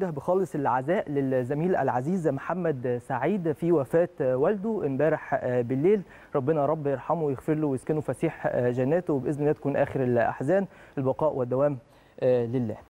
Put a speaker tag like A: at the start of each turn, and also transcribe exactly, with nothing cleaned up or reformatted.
A: بخالص العزاء للزميل العزيز محمد سعيد في وفاة والده امبارح بالليل. ربنا يا رب يرحمه ويغفر له ويسكنه فسيح جناته، وبإذن الله تكون آخر الأحزان. البقاء والدوام لله.